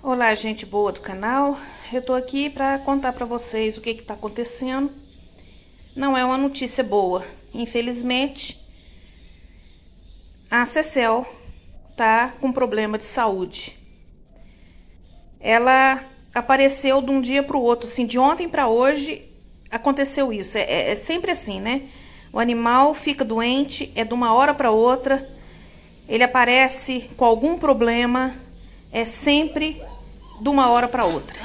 Olá, gente boa do canal. Eu tô aqui pra contar pra vocês o que tá acontecendo. Não é uma notícia boa. Infelizmente, a Cecel tá com problema de saúde. Ela apareceu de um dia pro outro, assim, de ontem pra hoje aconteceu isso. É sempre assim, né? O animal fica doente, é de uma hora pra outra. Ele aparece com algum problema, é sempre de uma hora para outra.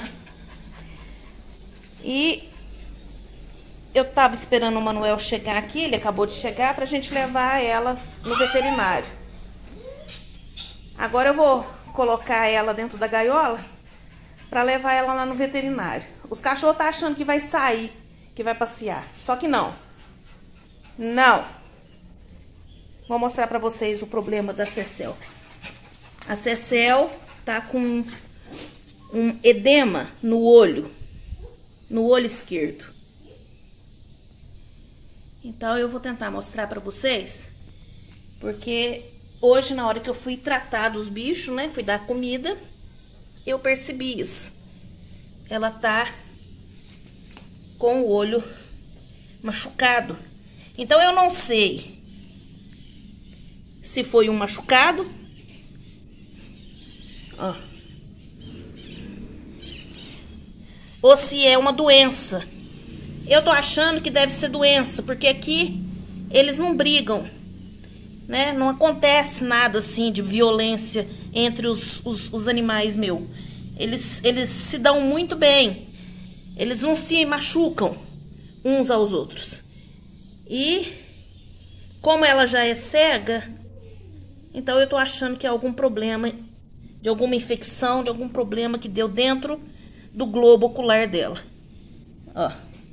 E eu tava esperando o Manuel chegar aqui, ele acabou de chegar, pra gente levar ela no veterinário. Agora eu vou colocar ela dentro da gaiola pra levar ela lá no veterinário. Os cachorros tá achando que vai sair, que vai passear, só que não. Não. Vou mostrar pra vocês o problema da Cecel. A Cecel tá com um edema no olho esquerdo. Então eu vou tentar mostrar pra vocês, porque hoje na hora que eu fui tratar dos bichos, né, fui dar comida, eu percebi isso. Ela tá com o olho machucado. Então eu não sei se foi um machucado, ó, ou se é uma doença. Eu tô achando que deve ser doença, porque aqui eles não brigam, né? Não acontece nada assim de violência entre os animais meus. Eles se dão muito bem. Eles não se machucam uns aos outros. E como ela já é cega, então eu tô achando que é algum problema, de alguma infecção, de algum problema que deu dentro do globo ocular dela. Ó.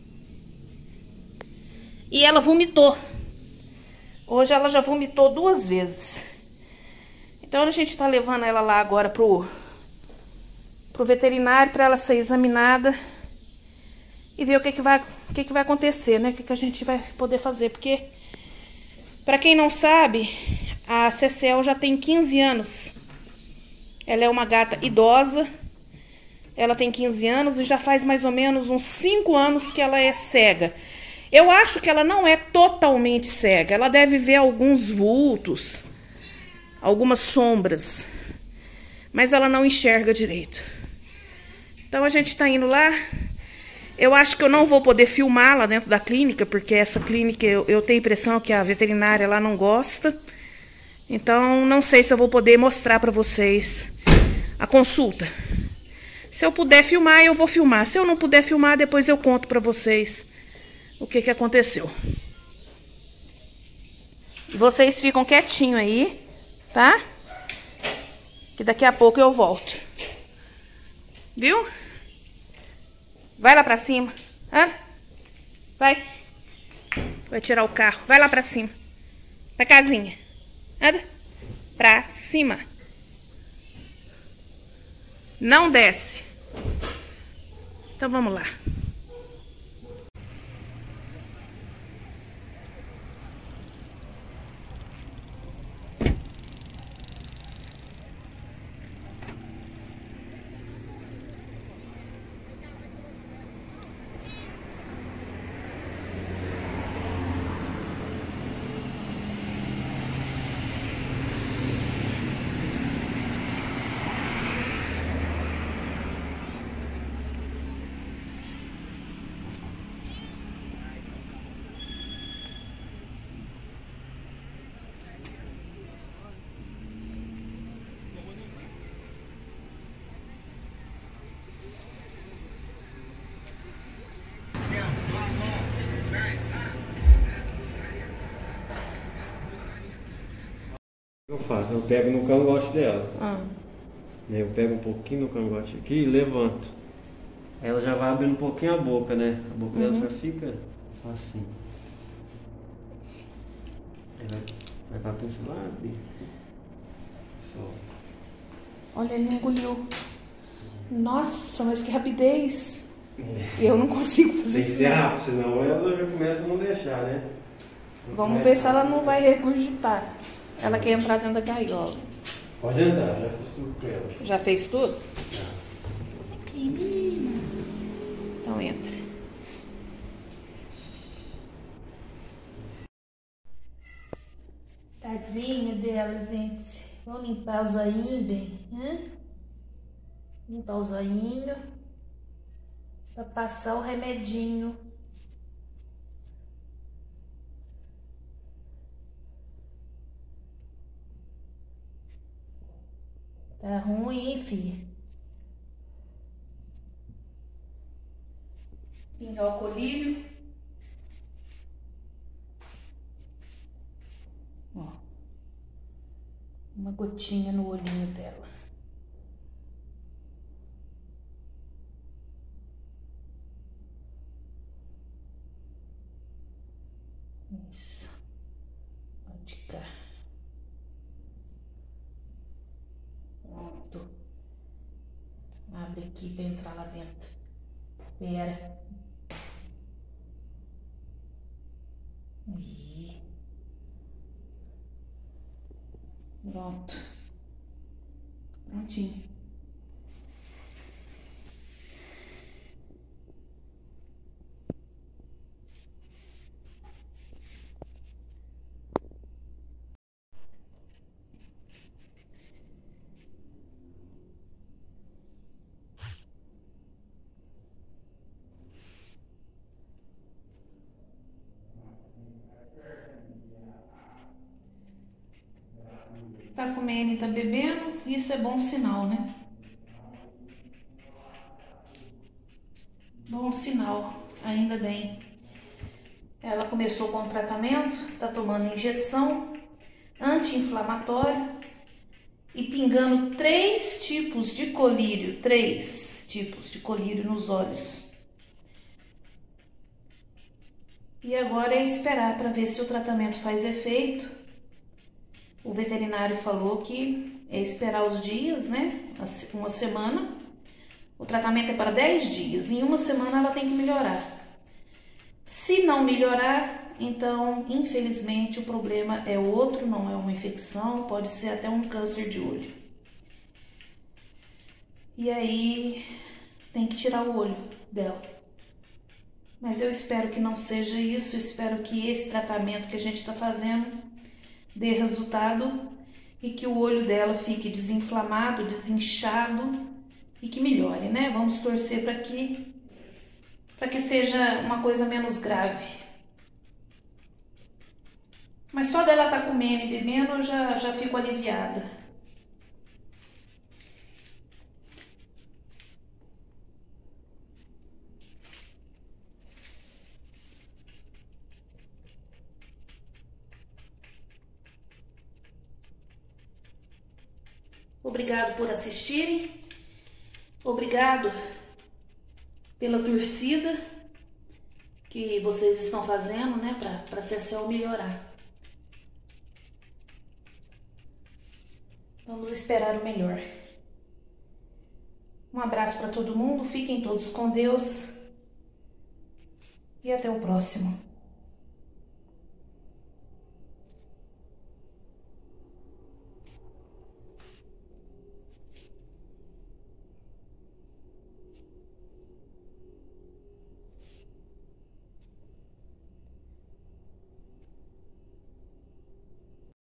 E ela vomitou. Hoje ela já vomitou 2 vezes. Então a gente tá levando ela lá agora pro veterinário para ela ser examinada e ver o que vai acontecer, né? O que a gente vai poder fazer, porque para quem não sabe, a Cecel já tem 15 anos. Ela é uma gata idosa. Ela tem 15 anos e já faz mais ou menos uns 5 anos que ela é cega. Eu acho que ela não é totalmente cega. Ela deve ver alguns vultos, algumas sombras, mas ela não enxerga direito. Então a gente tá indo lá. Eu acho que eu não vou poder filmar lá dentro da clínica, porque essa clínica eu tenho a impressão que a veterinária lá não gosta. Então não sei se eu vou poder mostrar pra vocês a consulta. Se eu puder filmar, eu vou filmar. Se eu não puder filmar, depois eu conto pra vocês o que aconteceu. E vocês ficam quietinho aí, tá? Que daqui a pouco eu volto. Viu? Vai lá pra cima. Anda. Vai. Vai tirar o carro. Vai lá pra cima. Pra casinha. Anda. Pra cima. Não desce. Então vamos lá. Eu faço, eu pego no cangote dela. Eu pego um pouquinho no cangote aqui e levanto. Aí ela já vai abrindo um pouquinho a boca, né? A boca dela já fica assim. Aí vai pra pensar lá, abrir. Só. Olha, ele engoliu. Nossa, mas que rapidez. Eu não consigo fazer isso. Tem que ser rápido, senão ela já começa a não deixar, né? Vamos ver se ela não vai regurgitar. Ela quer entrar dentro da gaiola. Pode entrar, já fiz tudo com ela. Já fez tudo? Já. não entra. Tadinha dela, gente. Vamos limpar o zoinho bem, né? Limpar o zoinho para passar o remedinho. Tá ruim, hein, filha? Pingar o colírio. Ó. Uma gotinha no olhinho dela. Isso. Pode cá. Pronto. Abre aqui para entrar lá dentro. Espera. Aí. Pronto. Prontinho. Tá comendo e tá bebendo, isso é bom sinal, né? Bom sinal, ainda bem. Ela começou com o tratamento, tá tomando injeção anti-inflamatório e pingando 3 tipos de colírio, 3 tipos de colírio nos olhos. E agora é esperar para ver se o tratamento faz efeito. O veterinário falou que é esperar os dias, né? Uma semana. O tratamento é para 10 dias. Em uma semana ela tem que melhorar. Se não melhorar, então, infelizmente, o problema é outro, não é uma infecção, pode ser até um câncer de olho. E aí, tem que tirar o olho dela. Mas eu espero que não seja isso, eu espero que esse tratamento que a gente está fazendo dê resultado e que o olho dela fique desinflamado, desinchado e que melhore, né? Vamos torcer para que seja uma coisa menos grave. Mas só dela estar comendo e bebendo eu já fico aliviada. Obrigado por assistirem, obrigado pela torcida que vocês estão fazendo, né, para a CCL melhorar. Vamos esperar o melhor. Um abraço para todo mundo, fiquem todos com Deus e até o próximo.